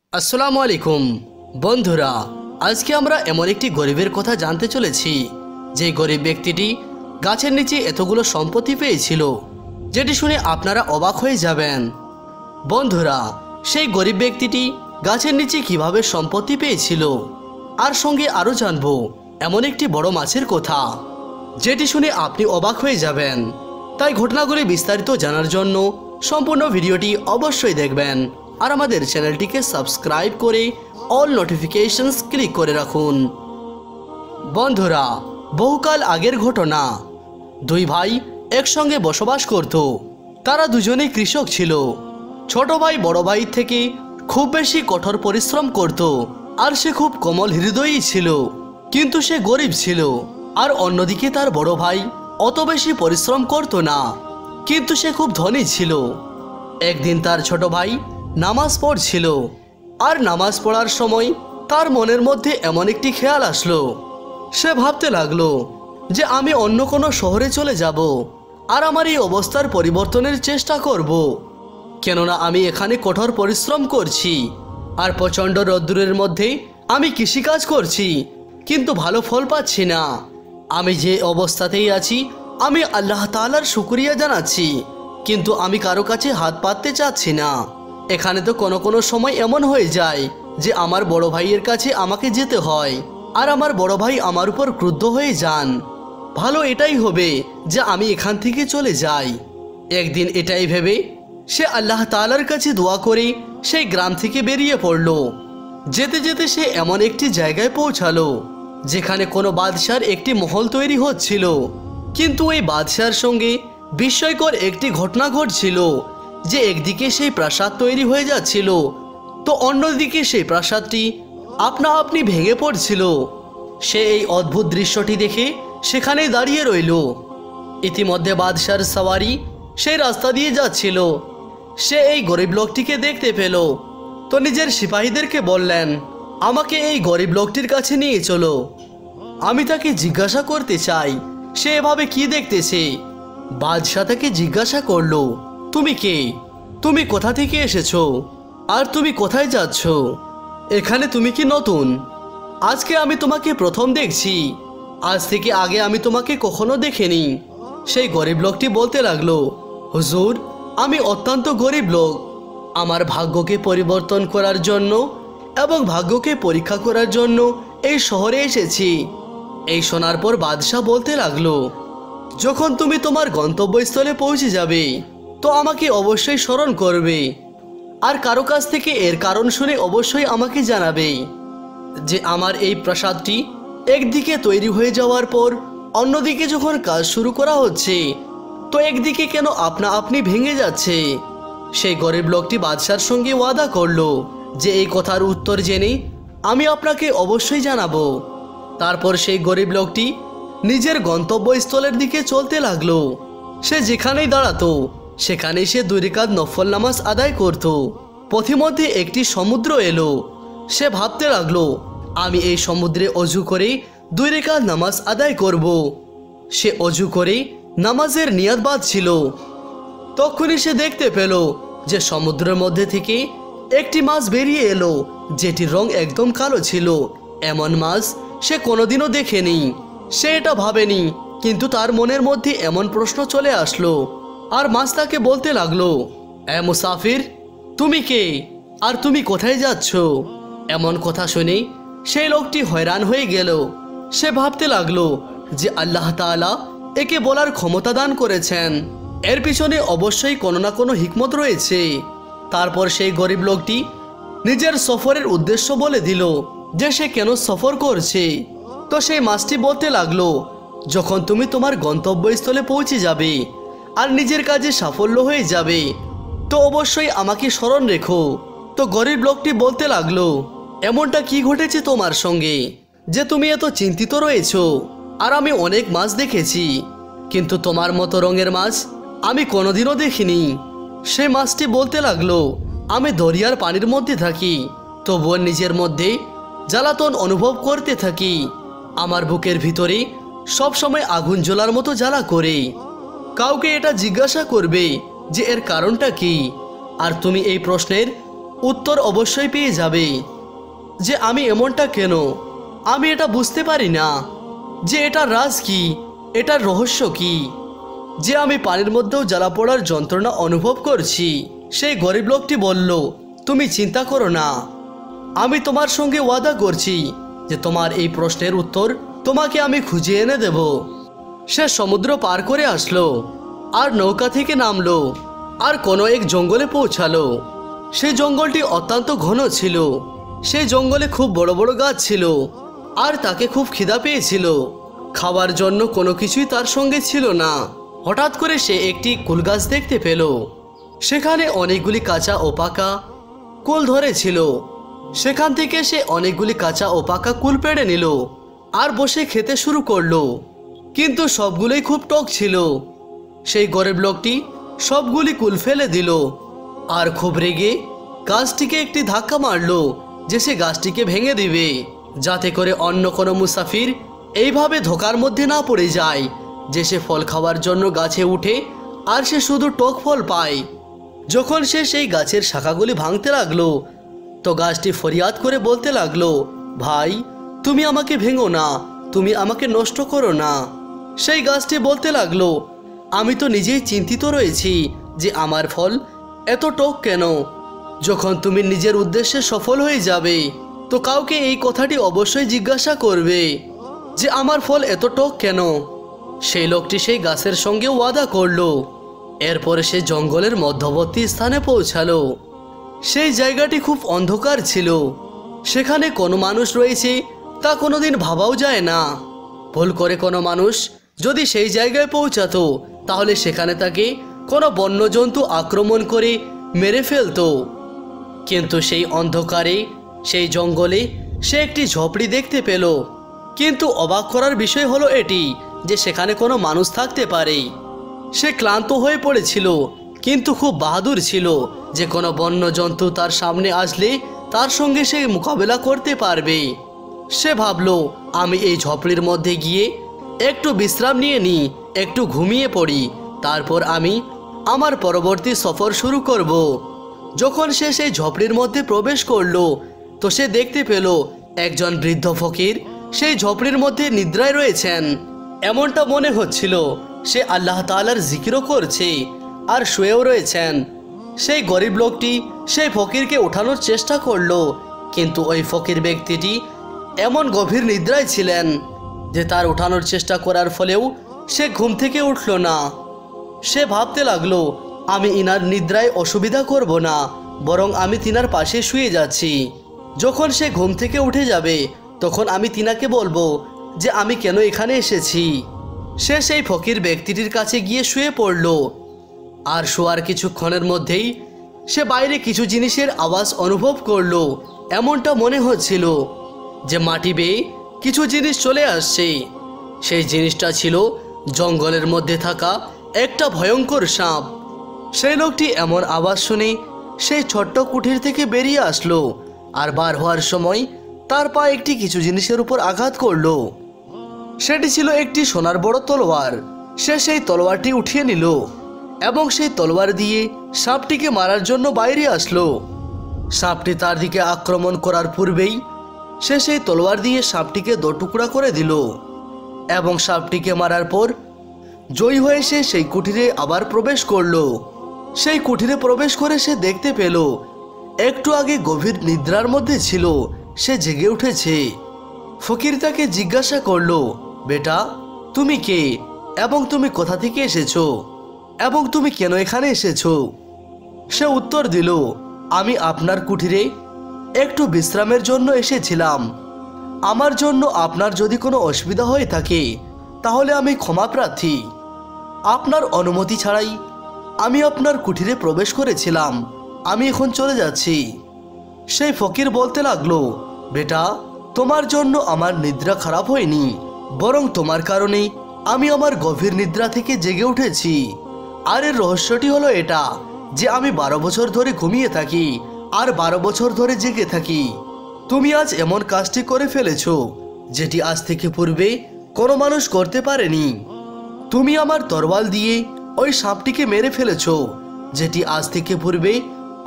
আসসালামু আলাইকুম বন্ধুরা, আজকে আমরা এমন একটি গরিবের কথা জানতে চলেছি যে গরিব ব্যক্তিটি গাছের নিচে এতগুলো সম্পত্তি পেয়েছিল, যেটি শুনে আপনারা অবাক হয়ে যাবেন। বন্ধুরা, সেই গরিব ব্যক্তিটি গাছের নিচে কিভাবে সম্পত্তি পেয়েছিল, আর সঙ্গে আরও জানবো এমন একটি বড় মাছের কথা যেটি শুনে আপনি অবাক হয়ে যাবেন। তাই ঘটনাগুলি বিস্তারিত জানার জন্য সম্পূর্ণ ভিডিওটি অবশ্যই দেখবেন আর আমাদের চ্যানেলটিকে সাবস্ক্রাইব করে অল নোটিফিকেশনস ক্লিক করে রাখুন। বন্ধুরা, বহুকাল আগের ঘটনা। দুই ভাই একসঙ্গে বসবাস করত। তারা দুজনেই কৃষক ছিল। ছোট ভাই বড় ভাই থেকে খুব বেশি কঠোর পরিশ্রম করত, আর সে খুব কোমল হৃদয়ী ছিল, কিন্তু সে গরিব ছিল। আর অন্যদিকে তার বড় ভাই অত বেশি পরিশ্রম করত না, কিন্তু সে খুব ধনী ছিল। একদিন তার ছোট ভাই নামাজ পড়ছিল, আর নামাজ পড়ার সময় তার মনের মধ্যে এমন একটি খেয়াল আসলো। সে ভাবতে লাগলো যে আমি অন্য কোনো শহরে চলে যাব আর আমার এই অবস্থার পরিবর্তনের চেষ্টা করব, কেননা আমি এখানে কঠোর পরিশ্রম করছি আর প্রচণ্ড রোদ্দুরের মধ্যে আমি কৃষিকাজ করছি, কিন্তু ভালো ফল পাচ্ছি না। আমি যে অবস্থাতেই আছি আমি আল্লাহ তাআলার শুকরিয়া জানাচ্ছি, কিন্তু আমি কারো কাছে হাত পাততে চাচ্ছি না। এখানে তো কোনো সময় এমন হয়ে যায় যে আমার বড় ভাইয়ের কাছে আমাকে যেতে হয়, আর আমার বড় ভাই আমার উপর ক্রুদ্ধ হয়ে যান। ভালো এটাই হবে যে আমি এখান থেকে চলে যাই। একদিন এটাই ভেবে সে আল্লাহ তাআলার কাছে দোয়া করে সেই গ্রাম থেকে বেরিয়ে পড়ল। যেতে যেতে সে এমন একটি জায়গায় পৌঁছালো যেখানে কোনো বাদশার একটি মহল তৈরি হচ্ছিল, কিন্তু এই বাদশার সঙ্গে বিস্ময়কর একটি ঘটনা ঘটছিল যে একদিকে সেই প্রাসাদ তৈরি হয়ে যাচ্ছিল, তো অন্যদিকে সেই প্রাসাদটি আপনা আপনি ভেঙে পড়ছিল। সে এই অদ্ভুত দৃশ্যটি দেখে সেখানেই দাঁড়িয়ে রইল। ইতিমধ্যে বাদশার সওয়ারি সেই রাস্তা দিয়ে যাচ্ছিল। সে এই গরিব লোকটিকে দেখতে পেল, তো নিজের সিপাহীদেরকে বললেন, আমাকে এই গরিব লোকটির কাছে নিয়ে চলো, আমি তাকে জিজ্ঞাসা করতে চাই সে এভাবে কি দেখতেছে। বাদশাহ তাকে জিজ্ঞাসা করলো, তুমি কে? তুমি কোথা থেকে এসেছো? আর তুমি কোথায় যাচ্ছ? এখানে তুমি কি নতুন? আজকে আমি তোমাকে প্রথম দেখছি, আজ থেকে আগে আমি তোমাকে কখনো দেখিনি। সেই গরিব লোকটি বলতে লাগলো, হুজুর, আমি অত্যন্ত গরিব লোক। আমার ভাগ্যকে পরিবর্তন করার জন্য এবং ভাগ্যকে পরীক্ষা করার জন্য এই শহরে এসেছি। এই শোনার পর বাদশাহ বলতে লাগলো, যখন তুমি তোমার গন্তব্যস্থলে পৌঁছে যাবে তো আমাকে অবশ্যই স্মরণ করবে, আর কারো কাছ থেকে এর কারণ শুনে অবশ্যই আমাকে জানাবে যে আমার এই প্রাসাদটি একদিকে তৈরি হয়ে যাওয়ার পর অন্যদিকে যখন কাজ শুরু করা হচ্ছে তো একদিকে কেন আপনা আপনি ভেঙে যাচ্ছে। সেই গরিব লোকটি বাদশার সঙ্গে ওয়াদা করলো যে এই কথার উত্তর জেনে আমি আপনাকে অবশ্যই জানাবো। তারপর সেই গরিব লোকটি নিজের গন্তব্যস্থলের দিকে চলতে লাগলো। সে যেখানেই দাঁড়াতো সেখানেই সে 2 রাকাত নফল নামাজ আদায় করত। পথিমধ্যে একটি সমুদ্র এলো। সে ভাবতে লাগলো, আমি এই সমুদ্রে অজু করে 2 রাকাত নামাজ আদায় করব। সে অজু করে নামাজের নিয়ত বাঁধছিল। তখনই সে দেখতে পেল যে সমুদ্রের মধ্যে থেকে একটি মাছ বেরিয়ে এলো, যেটির রং একদম কালো ছিল। এমন মাছ সে কোনোদিনও দেখেনি। সে এটা ভাবেনি, কিন্তু তার মনের মধ্যে এমন প্রশ্ন চলে আসলো। আর মাছ তাকে বলতে লাগলো, এ মুসাফির, তুমি কে আর তুমি কোথায় যাচ্ছ? এমন কথা শুনে সেই লোকটি হয়রান হয়ে গেল। সে ভাবতে লাগলো যে আল্লাহ তাআলা একে বলার ক্ষমতা দান করেছেন, এর পিছনে অবশ্যই কোনো না কোনো হিকমত রয়েছে। তারপর সেই গরিব লোকটি নিজের সফরের উদ্দেশ্য বলে দিল যে সে কেন সফর করছে। তো সেই মাছটি বলতে লাগলো, যখন তুমি তোমার গন্তব্যস্থলে পৌঁছে যাবে আর নিজের কাজে সাফল্য হয়ে যাবে তো অবশ্যই আমাকে স্মরণ রেখো। তো গরিব লোকটি বলতে লাগলো, এমনটা কি ঘটেছে তোমার সঙ্গে যে তুমি এত চিন্তিত রয়েছো? আর আমি অনেক মাছ দেখেছি, কিন্তু তোমার মতো রঙের মাছ আমি কোনোদিনও দেখিনি। সে মাছটি বলতে লাগলো, আমি দরিয়ার পানির মধ্যে থাকি, তবুও নিজের মধ্যে জ্বালাতন অনুভব করতে থাকি। আমার বুকের ভিতরে সবসময় আগুন জ্বলার মতো জ্বালা করে। কাউকে এটা জিজ্ঞাসা করবে যে এর কারণটা কি, আর তুমি এই প্রশ্নের উত্তর অবশ্যই পেয়ে যাবে যে আমি এমনটা কেন। আমি এটা বুঝতে পারি না যে এটার রাজ কি, এটার রহস্য কি, যে আমি পানির মধ্যেও জ্বালা পোড়ার যন্ত্রণা অনুভব করছি। সেই গরিব লোকটি বলল, তুমি চিন্তা করো না, আমি তোমার সঙ্গে ওয়াদা করছি যে তোমার এই প্রশ্নের উত্তর তোমাকে আমি খুঁজে এনে দেব। সে সমুদ্র পার করে আসলো আর নৌকা থেকে নামলো আর কোনো এক জঙ্গলে পৌঁছালো। সেই জঙ্গলটি অত্যন্ত ঘন ছিল। সেই জঙ্গলে খুব বড় বড় গাছ ছিল আর তাকে খুব খিদা পেয়েছিল। খাওয়ার জন্য কোনো কিছুই তার সঙ্গে ছিল না। হঠাৎ করে সে একটি কুল গাছ দেখতে পেল। সেখানে অনেকগুলি কাঁচা ও পাকা কুল ধরেছিল। সেখান থেকে সে অনেকগুলি কাঁচা ও পাকা কুল পেড়ে নিল আর বসে খেতে শুরু করলো। কিন্তু সবগুলোই খুব টক ছিল। সেই গরিব লোকটি সবগুলি কুল ফেলে দিল আর খুব রেগে গাছটিকে একটি ধাক্কা মারলো যে সে গাছটিকে ভেঙে দিবে, যাতে করে অন্য কোনো মুসাফির এইভাবে ধোকার মধ্যে না পড়ে যায় যে সে ফল খাওয়ার জন্য গাছে উঠে আর সে শুধু টক ফল পায়। যখন সে সেই গাছের শাখাগুলি ভাঙতে লাগলো তো গাছটি ফরিয়াদ করে বলতে লাগলো, ভাই তুমি আমাকে ভেঙো না, তুমি আমাকে নষ্ট করো না। সেই গাছটি বলতে লাগলো, আমি তো নিজেই চিন্তিত রয়েছি যে আমার ফল এত টক কেন। যখন তুমি নিজের উদ্দেশ্যে সফল হয়ে যাবে তো কাউকে এই কথাটি অবশ্যই জিজ্ঞাসা করবে যে আমার ফল এত টক কেন। সেই লোকটি সেই গাছের সঙ্গে ওয়াদা করলো। এরপরে সে জঙ্গলের মধ্যবর্তী স্থানে পৌঁছালো। সেই জায়গাটি খুব অন্ধকার ছিল। সেখানে কোনো মানুষ রয়েছে তা কোনোদিন ভাবাও যায় না। ভুল করে কোনো মানুষ যদি সেই জায়গায় পৌঁছাতো তাহলে সেখানে তাকে কোনো বন্যজন্তু আক্রমণ করে মেরে ফেলতো। কিন্তু সেই অন্ধকারে সেই জঙ্গলে সে একটি ঝোপড়ি দেখতে পেল। কিন্তু অবাক করার বিষয় হলো এটি যে সেখানে কোনো মানুষ থাকতে পারে। সে ক্লান্ত হয়ে পড়েছিল কিন্তু খুব বাহাদুর ছিল যে কোনো বন্যজন্তু তার সামনে আসলে তার সঙ্গে সে মোকাবেলা করতে পারবে। সে ভাবলো, আমি এই ঝোপড়ির মধ্যে গিয়ে একটু বিশ্রাম নিয়ে নিই, একটু ঘুমিয়ে পড়ি, তারপর আমি আমার পরবর্তী সফর শুরু করব। যখন সে সেই ঝোপড়ির মধ্যে প্রবেশ করলো তো সে দেখতে পেল একজন বৃদ্ধ ফকির সেই ঝোপড়ির মধ্যে নিদ্রায় রয়েছেন। এমনটা মনে হচ্ছিল সে আল্লাহ তাআলার জিকিরও করছে আর শুয়েও রয়েছেন। সেই গরিব লোকটি সেই ফকিরকে ওঠানোর চেষ্টা করলো, কিন্তু ওই ফকির ব্যক্তিটি এমন গভীর নিদ্রায় ছিলেন যে তার ওঠানোর চেষ্টা করার ফলেও সে ঘুম থেকে উঠল না। সে ভাবতে লাগলো, আমি ইনার নিদ্রায় অসুবিধা করব না, বরং আমি তিনার পাশে শুয়ে যাচ্ছি। যখন সে ঘুম থেকে উঠে যাবে তখন আমি তিনাকে বলবো যে আমি কেন এখানে এসেছি। সে সেই ফকির ব্যক্তিটির কাছে গিয়ে শুয়ে পড়ল আর শোয়ার কিছুক্ষণের মধ্যেই সে বাইরে কিছু জিনিসের আওয়াজ অনুভব করলো। এমনটা মনে হচ্ছিল যে মাটি বেয়ে কিছু জিনিস চলে আসছে। সেই জিনিসটা ছিল জঙ্গলের মধ্যে থাকা একটা ভয়ঙ্কর সাপ। সেই লোকটি এমন আওয়াজ শুনে সেই ছোট্ট কুঠির থেকে বেরিয়ে আসলো আর বার হওয়ার সময় তার পা একটি কিছু জিনিসের উপর আঘাত করলো। সেটি ছিল একটি সোনার বড় তলোয়ার। সে সেই তলোয়ারটি উঠিয়ে নিল এবং সেই তলোয়ার দিয়ে সাপটিকে মারার জন্য বাইরে আসলো। সাপটি তার দিকে আক্রমণ করার পূর্বেই সে সেই তলোয়ার দিয়ে সাপটিকে দোটুকরা করে দিল এবং সাপটিকে মারার পর জয়ী হয়ে সে সেই কুঠিরে আবার প্রবেশ করলো। সেই কুঠিরে প্রবেশ করে সে দেখতে পেল একটু আগে গভীর নিদ্রার মধ্যে ছিল, সে জেগে উঠেছে। ফকির তাকে জিজ্ঞাসা করলো, বেটা তুমি কে এবং তুমি কোথা থেকে এসেছো এবং তুমি কেন এখানে এসেছো? সে উত্তর দিল, আমি আপনার কুঠিরে একটু বিশ্রামের জন্য এসেছিলাম। আমার জন্য আপনার যদি কোনো অসুবিধা হয়ে থাকে তাহলে আমি ক্ষমা প্রার্থী। আপনার অনুমতি ছাড়াই আমি আপনার কুঠিরে প্রবেশ করেছিলাম, আমি এখন চলে যাচ্ছি। সেই ফকির বলতে লাগলো, বেটা তোমার জন্য আমার নিদ্রা খারাপ হয়নি, বরং তোমার কারণেই আমি আমার গভীর নিদ্রা থেকে জেগে উঠেছি। আর এর রহস্যটি হলো এটা যে আমি 12 বছর ধরে ঘুমিয়ে থাকি আর 12 বছর ধরে জেগে থাকি। তুমি আজ এমন কাজটি করে ফেলেছো যেটি আজ থেকে পূর্বে কোনো মানুষ করতে পারেনি। তুমি আমার তরোয়াল দিয়ে ওই সাপটিকে মেরে ফেলেছো যেটি আজ থেকে পূর্বে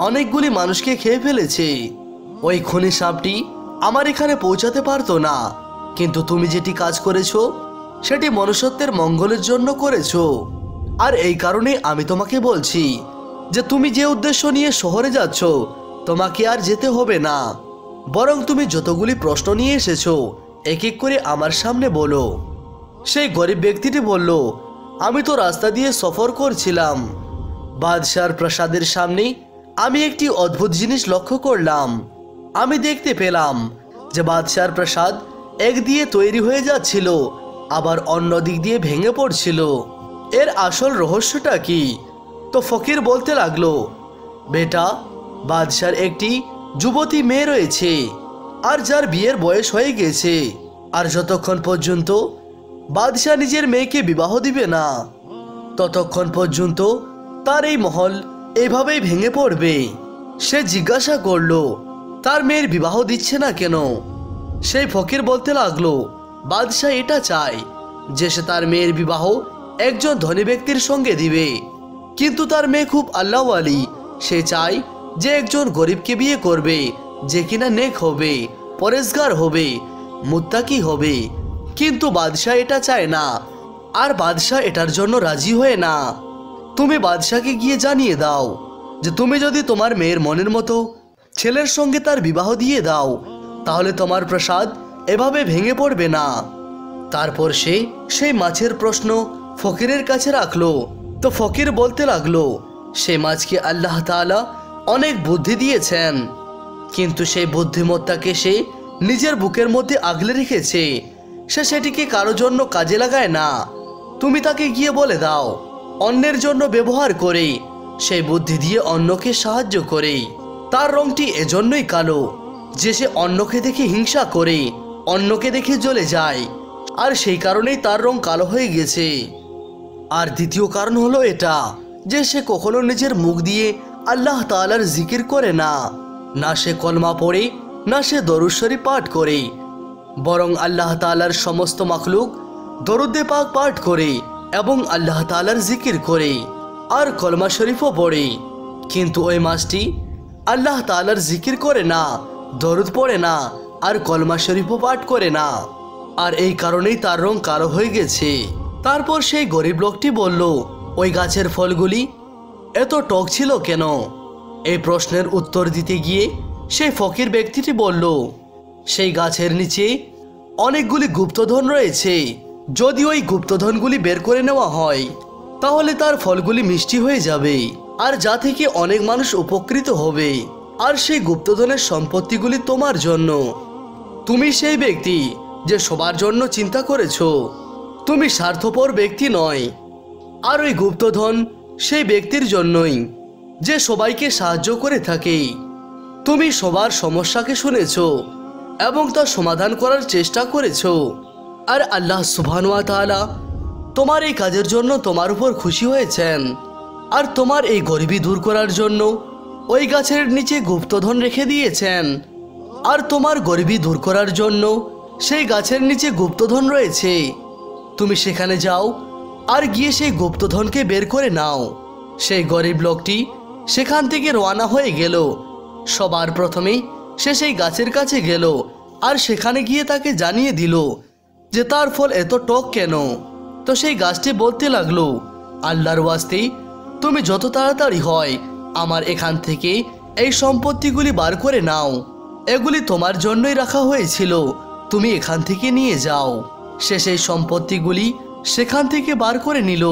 অনেকগুলি মানুষকে খেয়ে ফেলেছে। ওই খুনি সাপটি আমার এখানে পৌঁছাতে পারতো না, কিন্তু তুমি যেটি কাজ করেছো সেটি মনুষ্যত্বের মঙ্গলের জন্য করেছো। আর এই কারণে আমি তোমাকে বলছি যে তুমি যে উদ্দেশ্য নিয়ে শহরে যাচ্ছ তোমাকে আর যেতে হবে না, বরং তুমি যতগুলি প্রশ্ন নিয়ে এসেছো এক এক করে আমার সামনে বলো। সেই গরিব ব্যক্তিটি বলল, আমি তো রাস্তা দিয়ে সফর করছিলাম, বাদশার প্রাসাদের সামনে আমি একটি অদ্ভুত জিনিস লক্ষ্য করলাম। আমি দেখতে পেলাম যে বাদশার প্রাসাদ এক দিয়ে তৈরি হয়ে যাচ্ছিল, আবার অন্য দিক দিয়ে ভেঙে পড়ছিল। এর আসল রহস্যটা কি? তো ফকির বলতে লাগলো, বেটা, বাদশার একটি যুবতী মেয়ে রয়েছে, আর যার বিয়ের বয়স হয়ে গেছে, আর যতক্ষণ পর্যন্ত বাদশাহ নিজের মেয়েকে বিবাহ দিবে না ততক্ষণ পর্যন্ত তার এই মহল এইভাবেই ভেঙে পড়বে। সে জিজ্ঞাসা করলো, তার মেয়ের বিবাহ দিচ্ছে না কেন? সেই ফকির বলতে লাগলো, বাদশাহ এটা চায় যে সে তার মেয়ের বিবাহ একজন ধনী ব্যক্তির সঙ্গে দিবে, কিন্তু তার মেয়ে খুব আল্লাহওয়ালি। সে চায় যে একজন গরিবকে বিয়ে করবে, যে কিনা নেক হবে, পরেজগার হবে, মুত্তাকি হবে। কিন্তু বাদশাহ এটা চায় না, আর বাদশাহ এটার জন্য রাজি হয় না। তুমি বাদশাহকে গিয়ে জানিয়ে দাও যে তুমি যদি তোমার মেয়ের মনের মতো ছেলের সঙ্গে তার বিবাহ দিয়ে দাও তাহলে তোমার প্রাসাদ এভাবে ভেঙে পড়বে না। তারপর সে সেই মাছের প্রশ্ন ফকিরের কাছে রাখলো। তো ফকির বলতে লাগলো, সেই মাছকে আল্লাহ তাআলা অনেক বুদ্ধি দিয়েছেন, কিন্তু সেই বুদ্ধিমত্তাকে সে নিজের বুকের মধ্যে আগলে রেখেছে। সে সেটিকে কারো জন্য কাজে লাগায় না। তুমি তাকে গিয়ে বলে দাও, অন্যের জন্য ব্যবহার করে সেই বুদ্ধি দিয়ে অন্যকে সাহায্য করে। তার রংটি এজন্যই কালো যে সে অন্যকে দেখে হিংসা করে, অন্যকে দেখে জ্বলে যায়, আর সেই কারণেই তার রং কালো হয়ে গেছে। আর দ্বিতীয় কারণ হলো এটা যে সে কখনো নিজের মুখ দিয়ে আল্লাহ তাআলার জিকির করে না, না সে কলমা পড়ে, না সে দরুদ শরীফ পাঠ করে, বরং আল্লাহ তাআলার সমস্ত মাখলুক দরুদে পাক পাঠ করে এবং আল্লাহ তাআলার জিকির করে আর কলমা শরীফও পড়ে। কিন্তু ওই মাছটি আল্লাহ তাআলার জিকির করে না, দরুদ পড়ে না, আর কলমা শরীফও পাঠ করে না, আর এই কারণেই তার রং কালো হয়ে গেছে। তারপর সেই গরিব লোকটি বলল, ওই গাছের ফলগুলি এত টক ছিল কেন? এই প্রশ্নের উত্তর দিতে গিয়ে সেই ফকির ব্যক্তিটি বলল, সেই গাছের নিচে অনেকগুলি গুপ্তধন রয়েছে। যদি ওই গুপ্তধনগুলি বের করে নেওয়া হয় তাহলে তার ফলগুলি মিষ্টি হয়ে যাবে, আর যা থেকে অনেক মানুষ উপকৃত হবে, আর সেই গুপ্তধনের সম্পত্তিগুলি তোমার জন্য। তুমি সেই ব্যক্তি যে সবার জন্য চিন্তা করেছো, তুমি স্বার্থপর ব্যক্তি নয়। আর ওই গুপ্তধন সেই ব্যক্তির জন্যই যে সবাইকে সাহায্য করে থাকে। তুমি সবার সমস্যাকে শুনেছো এবং তা সমাধান করার চেষ্টা করেছো, আর আল্লাহ সুবহানাহু ওয়া তাআলা তোমার এই কাজের জন্য তোমার উপর খুশি হয়েছেন, আর তোমার এই গরিবি দূর করার জন্য ওই গাছের নিচে গুপ্তধন রেখে দিয়েছেন। আর তোমার গরিবি দূর করার জন্য সেই গাছের নিচে গুপ্তধন রয়েছে। তুমি সেখানে যাও আর গিয়ে সেই গুপ্তধনকে বের করে নাও। সেই গরিব লোকটি সেখান থেকে রওনা হয়ে গেল। সবার প্রথমেই সে সেই গাছের কাছে গেল আর সেখানে গিয়ে তাকে জানিয়ে দিল যে তার ফল এত টক কেন। তো সেই গাছটি বলতে লাগলো, আল্লাহর ওয়াস্তে তুমি যত তাড়াতাড়ি হয় আমার এখান থেকে এই সম্পত্তিগুলি বার করে নাও, এগুলি তোমার জন্যই রাখা হয়েছিল, তুমি এখান থেকে নিয়ে যাও। সে সেই সম্পত্তিগুলি সেখান থেকে বার করে নিল।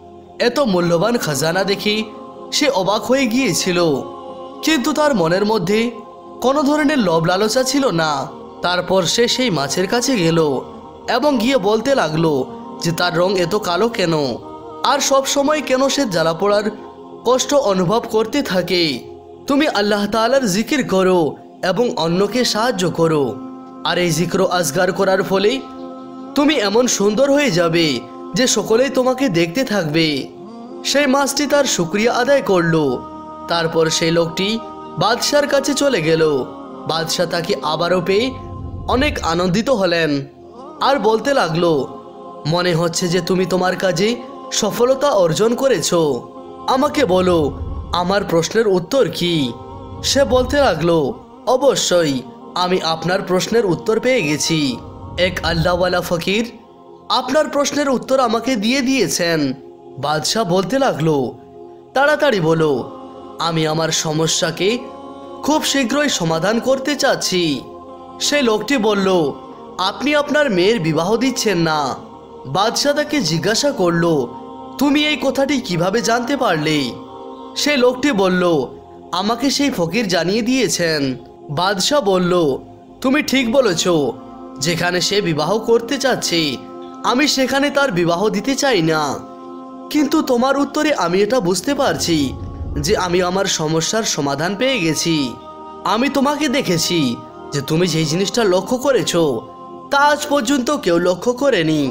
এত মূল্যবান খাজানা দেখে সে অবাক হয়ে গিয়েছিল, কিন্তু তার মনের মধ্যে কোনো ধরনের লোভ লালসা ছিল না। তারপর সে সেই মাছের কাছে গেল এবং গিয়ে বলতে লাগলো যে তার রং এত কালো কেন, আর সব সময় কেন সে জ্বালা পোড়ার কষ্ট অনুভব করতে থাকে। তুমি আল্লাহ তাআলার জিকির করো এবং অন্যকে সাহায্য করো, আর এই জিক্র আজগার করার ফলে তুমি এমন সুন্দর হয়ে যাবে যে সকলেই তোমাকে দেখতে থাকবে। সেই মাছটি তার শুকরিয়া আদায় করলো। তারপর সেই লোকটি বাদশার কাছে চলে গেল। বাদশাহ তাকে আবারও পেয়ে অনেক আনন্দিত হলেন আর বলতে লাগলো, মনে হচ্ছে যে তুমি তোমার কাজে সফলতা অর্জন করেছো। আমাকে বলো আমার প্রশ্নের উত্তর কি? সে বলতে লাগলো, অবশ্যই আমি আপনার প্রশ্নের উত্তর পেয়ে গেছি। এক আল্লাহওয়ালা ফকির আপনার প্রশ্নের উত্তর আমাকে দিয়ে দিয়েছেন। বাদশাহ বলতে লাগলো, তাড়াতাড়ি বলো, আমি আমার সমস্যাকে খুব শীঘ্রই সমাধান করতে চাচ্ছি। সেই লোকটি বলল, আপনি আপনার মেয়ের বিবাহ দিচ্ছেন না। বাদশাহ তাকে জিজ্ঞাসা করলো, তুমি এই কথাটি কিভাবে জানতে পারলে? সেই লোকটি বলল, আমাকে সেই ফকির জানিয়ে দিয়েছেন। বাদশাহ বলল, তুমি ঠিক বলেছ, যেখানে সে বিবাহ করতে চাচ্ছে আমি সেখানে তার বিবাহ দিতে চাই না। কিন্তু তোমার উত্তরে আমি এটা বুঝতে পারছি যে আমি আমার সমস্যার সমাধান পেয়ে গেছি। আমি তোমাকে দেখেছি যে তুমি যেই জিনিসটা লক্ষ্য করেছো তা আজ পর্যন্ত কেউ লক্ষ্য করেনি।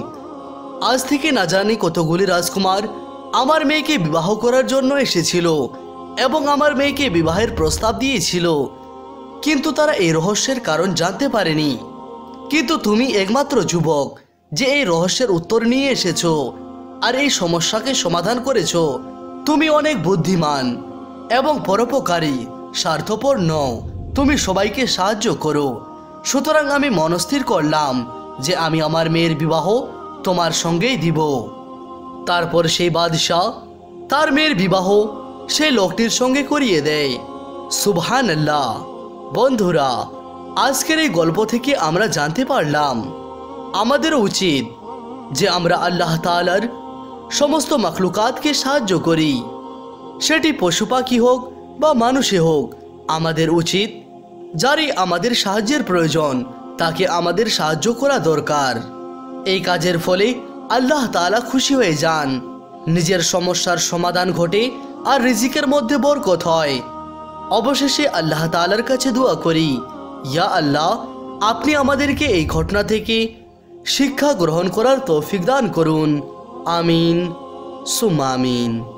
আজ থেকে না জানি কতগুলি রাজকুমার আমার মেয়েকে বিবাহ করার জন্য এসেছিল এবং আমার মেয়েকে বিবাহের প্রস্তাব দিয়েছিল, কিন্তু তারা এই রহস্যের কারণ জানতে পারেনি। কিন্তু তুমি একমাত্র যুবক যে এই রহস্যের উত্তর নিয়ে এসেছো আর এই সমস্যাকে সমাধান করেছো। তুমি অনেক বুদ্ধিমান এবং পরোপকারী, স্বার্থপর নও, তুমি সবাইকে সাহায্য করো। সুতরাং আমি মনস্থির করলাম যে আমি আমার মেয়ের বিবাহ তোমার সঙ্গেই দিব। তারপর সেই বাদশাহ তার মেয়ের বিবাহ সেই লোকটির সঙ্গে করিয়ে দেয়। সুবহানাল্লাহ। বন্ধুরা, আজকের এই গল্প থেকে আমরা জানতে পারলাম আমাদের উচিত যে আমরা আল্লাহ তাআলার সমস্ত মাখলুকাতকে সাহায্য করি, সেটি পশু পাখি হোক বা মানুষে হোক। আমাদের উচিত যারই আমাদের সাহায্যের প্রয়োজন তাকে আমাদের সাহায্য করা দরকার। এই কাজের ফলে আল্লাহ তাআলা খুশি হয়ে যান, নিজের সমস্যার সমাধান ঘটে আর রিজিকের মধ্যে বরকত হয়। অবশেষে আল্লাহ তাআলার কাছে দোয়া করি, ইয়া আল্লাহ, আপনি আমাদেরকে এই ঘটনা থেকে শিক্ষা গ্রহণ করার তৌফিক দান করুন। আমিন সুম্মা আমিন।